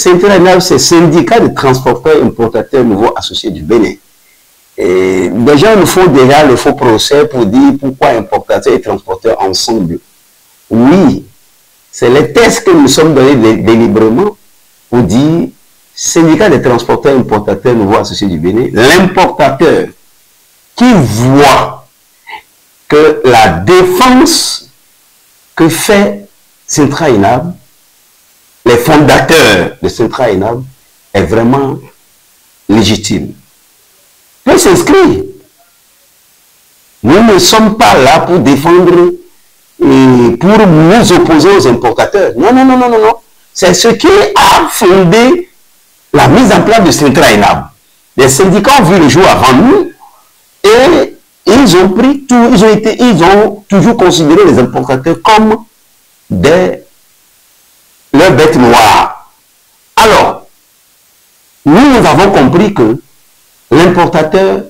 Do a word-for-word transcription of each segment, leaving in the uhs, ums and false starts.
Syntra-Enab, c'est syndicat de transporteurs importateurs nouveaux associés du Bénin. Et des gens nous font déjà le faux procès pour dire pourquoi importateurs et transporteurs ensemble. Oui, c'est les tests que nous sommes donnés délibérément pour dire syndicat de transporteurs et importateurs nouveaux associés du Bénin. L'importateur qui voit que la défense que fait Syntra-Enab, les fondateurs de Syntra-Enab, est vraiment légitime, peut s'inscrire. Nous ne sommes pas là pour défendre et pour nous opposer aux importateurs. Non, non, non, non, non, non. C'est ce qui a fondé la mise en place de Syntra-Enab. Les syndicats ont vu le jour avant nous et ils ont pris tout, ils ont été, ils ont toujours considéré les importateurs comme des leurs bêtes noires. Alors, nous, nous avons compris que l'importateur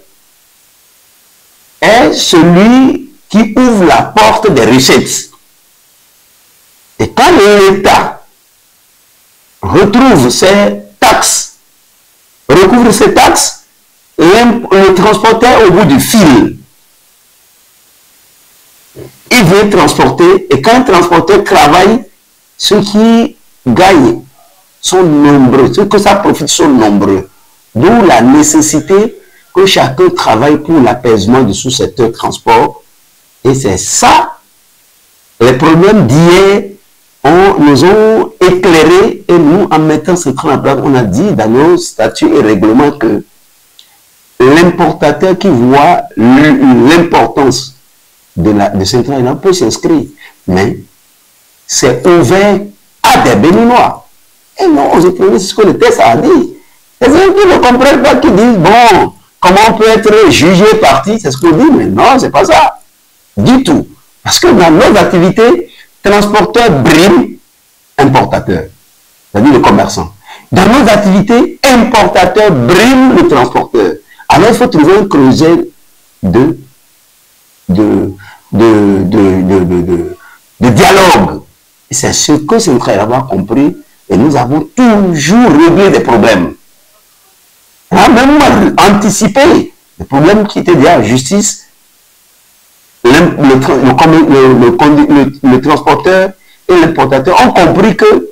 est celui qui ouvre la porte des recettes. Et quand l'État retrouve ses taxes, recouvre ses taxes, le transporteur au bout du fil, il vient transporter, et quand un transporteur travaille, ceux qui gagnent sont nombreux, ceux que ça profite sont nombreux. D'où la nécessité que chacun travaille pour l'apaisement du sous-secteur transport. Et c'est ça, les problèmes d'hier nous ont éclairés et nous, en mettant ce train en place, on a dit dans nos statuts et règlements que l'importateur qui voit l'importance de, la, de Syntra-Enab peut s'inscrire. Mais c'est ouvert à des Béninois. Et non, aux étrangers, c'est ce que le texte a dit. Les gens qui ne comprennent pas, qui disent, bon, comment on peut être jugé parti, c'est ce qu'on dit, mais non, c'est pas ça. Du tout. Parce que dans nos activités, transporteurs briment importateurs, c'est-à-dire le commerçant. Dans nos activités, importateurs briment le transporteur. Alors il faut trouver un creuset de, de, de, de, de, de, de, de dialogue. C'est ce que Syntra-Enab a compris et nous avons toujours réglé des problèmes. On a même anticipé les problèmes qui étaient déjà en justice. Le, le, le, le, le, le transporteur et l'importateur ont compris que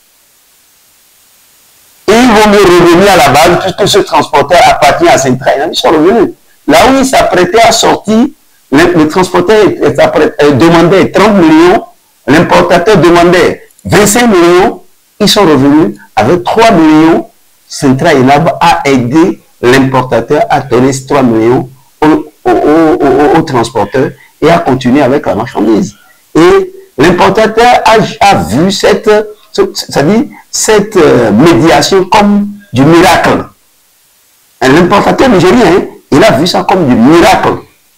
ils vont mieux revenir à la base puisque ce transporteur appartient à Syntra-Enab. Ils sont revenus. Là où ils s'apprêtaient à sortir, le, le transporteur demandait trente millions, l'importateur demandait vingt-cinq millions, ils sont revenus avec trois millions. Syntra-Enab a aidé l'importateur à donner ces trois millions au, au, au, au, au transporteur et à continuer avec la marchandise. Et l'importateur a, a vu cette, c'est-à-dire cette euh, médiation comme du miracle. L'importateur nigérien, hein, il a vu ça comme du miracle.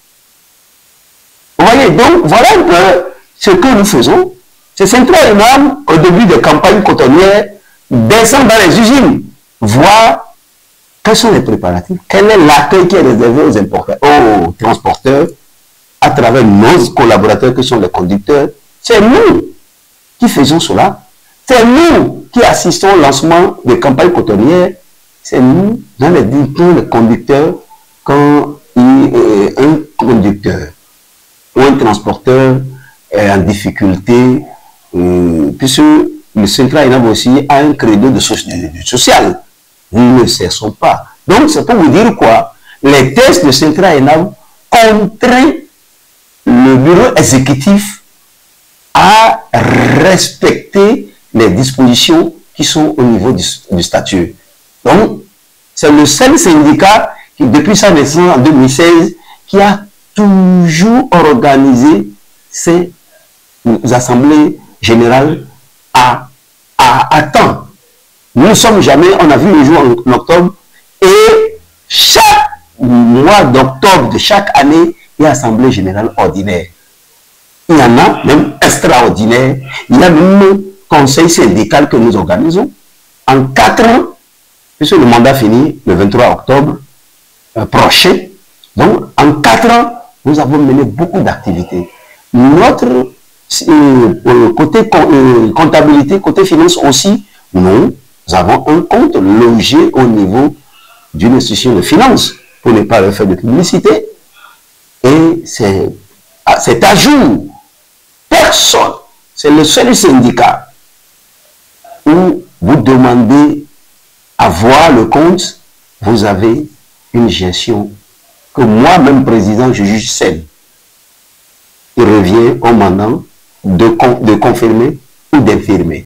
Vous voyez, donc voilà un peu ce que nous faisons. C'est Syntra-Enab, au début des campagnes cotonnières, descend dans les usines, voir quels sont les préparatifs, quel est l'accueil qui est réservé aux importateurs, aux transporteurs, à travers nos collaborateurs qui sont les conducteurs. C'est nous qui faisons cela. C'est nous qui assistons au lancement des campagnes cotonnières. C'est nous, dans les, dans les conducteurs, quand il, euh, un conducteur ou un transporteur est en difficulté, euh, puisque le Syntra-Enab aussi a un credo de, so de, de social. Nous ne cessons pas. Donc, c'est pour vous dire quoi? Les tests de Syntra-Enab contraignent le bureau exécutif à respecter les dispositions qui sont au niveau du, du statut. Donc, c'est le seul syndicat qui, depuis sa naissance en deux mille seize, qui a toujours organisé ces assemblées générales à, à, à temps. Nous ne sommes jamais, on a vu le jour en, en octobre, et chaque mois d'octobre de chaque année, il y a assemblée générale ordinaire. Il y en a même extraordinaire. Il y a même un conseil syndical que nous organisons. En quatre ans, puisque le mandat finit le vingt-trois octobre euh, prochain, donc en quatre ans, nous avons mené beaucoup d'activités. Notre euh, côté euh, comptabilité, côté finance aussi, nous nous avons un compte logé au niveau d'une institution de finance, pour ne pas leur faire de publicité, et c'est à jour. Personne, c'est le seul syndicat où vous demandez à voir le compte, vous avez une gestion que moi-même, président, je juge saine. Il revient au mandant de, de confirmer ou d'infirmer.